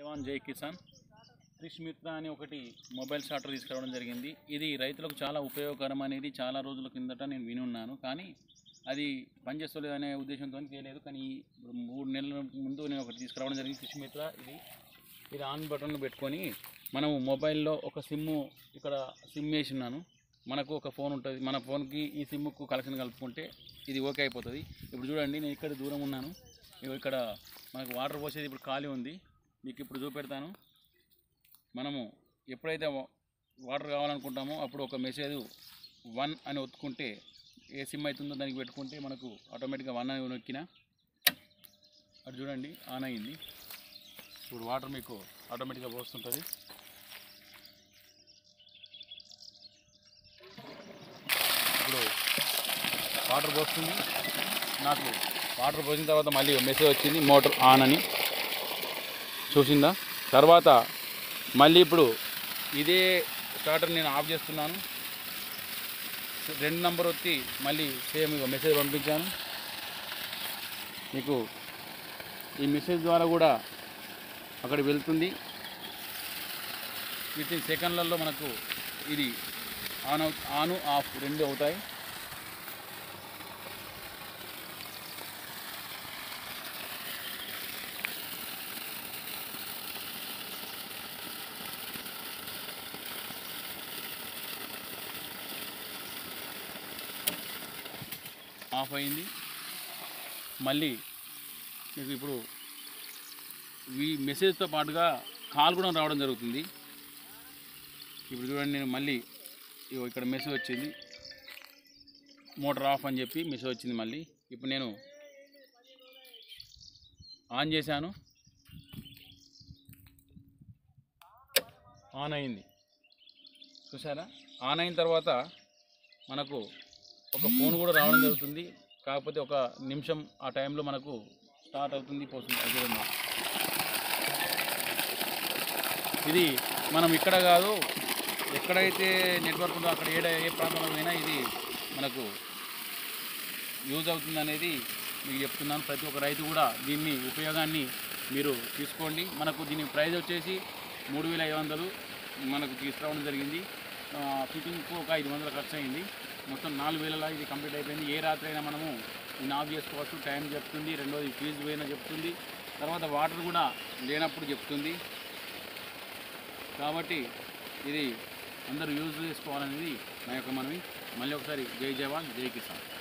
జవాన్ జై కిసాన్ కృషి మిత్ర అని ఒకటి మొబైల్ స్టార్టర్ తీసుకురావడం జరిగింది. ఇది రైతులకు చాలా ఉపయోగకరం అనేది చాలా రోజుల కిందట నేను వినున్నాను. కానీ అది పనిచేస్తలేదు అనే ఉద్దేశంతో చేయలేదు. కానీ 3 నెలల ముందు నేను ఒకటి తీసుకురావడం జరిగింది కృషి మిత్ర. ఇది ఆన్ బటన్ పెట్టుకొని మనం మొబైల్లో ఒక ఇక్కడ సిమ్ వేసి ఉన్నాను. మనకు ఒక ఫోన్ ఉంటుంది, మన ఫోన్కి ఈ సిమ్కు కనెక్షన్ కలుపుకుంటే ఇది ఓకే అయిపోతుంది. ఇప్పుడు చూడండి, నేను ఇక్కడ దూరం ఉన్నాను. ఇక్కడ మనకు వాటర్ పోసేది ఇప్పుడు ఖాళీ ఉంది. మీకు ఇప్పుడు చూపెడతాను. మనము ఎప్పుడైతే వాటర్ కావాలనుకుంటామో అప్పుడు ఒక మెసేజ్ 1 అని ఒత్తుకుంటే ఏ సిమ్ అవుతుందో దానికి పెట్టుకుంటే మనకు ఆటోమేటిక్గా 1 అని నొక్కినా అటు చూడండి ఆన్ అయింది. ఇప్పుడు వాటర్ మీకు ఆటోమేటిక్గా పోస్తుంటుంది. ఇప్పుడు వాటర్ పోస్తుంది. నాకు వాటర్ పోసిన తర్వాత మళ్ళీ మెసేజ్ వచ్చింది మోటార్ ఆన్ అని, చూసిందా? తర్వాత మళ్ళీ ఇప్పుడు ఇదే స్టార్టర్ నేను ఆఫ్ చేస్తున్నాను. 2 నంబర్ వచ్చి మళ్ళీ సేమ్ మెసేజ్ పంపించాను. మీకు ఈ మెసేజ్ ద్వారా కూడా అక్కడికి వెళ్తుంది. వితిన్ సెకండ్లలో మనకు ఇది ఆన్ ఆఫ్ 2 అవుతాయి. ఆఫ్ అయింది. మళ్ళీ మీకు ఇప్పుడు ఈ మెసేజ్తో పాటుగా కాల్ కూడా రావడం జరుగుతుంది. ఇప్పుడు చూడండి, నేను మళ్ళీ ఇక్కడ మెసేజ్ వచ్చింది మోటార్ ఆఫ్ అని చెప్పి మెసేజ్ వచ్చింది. మళ్ళీ ఇప్పుడు నేను ఆన్ చేశాను, ఆన్ అయింది. చూసారా? ఆన్ అయిన తర్వాత మనకు ఒక ఫోన్ కూడా రావడం జరుగుతుంది. కాకపోతే 1 నిమిషం ఆ టైంలో మనకు స్టార్ట్ అవుతుంది, పోతుంది. చూడండి, ఇది మనం ఇక్కడ కాదు, ఎక్కడైతే నెట్వర్క్ ఉందో అక్కడ ఏ ప్రాంతంలో అయినా ఇది మనకు యూజ్ అవుతుంది అనేది మీకు చెప్తున్నాను. ప్రతి ఒక్క రైతు కూడా దీన్ని ఉపయోగాన్ని మీరు తీసుకోండి. మనకు దీని ప్రైస్ వచ్చేసి 3500 మనకు తీసుకురావడం జరిగింది. ఫిట్టింగ్కు ఒక 500 ఖర్చు అయింది. మొత్తం 4000లా ఇది కంప్లీట్ అయిపోయింది. ఏ రాత్రి అయినా మనము దీన్ని ఆఫ్ చేసుకోవచ్చు. టైం చెప్తుంది, రెండోది ఫీజు పోయినా చెప్తుంది, తర్వాత వాటర్ కూడా లేనప్పుడు చెప్తుంది. కాబట్టి ఇది అందరూ యూజ్ చేసుకోవాలనేది నా యొక్క మనవి. మళ్ళీ ఒకసారి జై జవాన్ జై కిసాన్.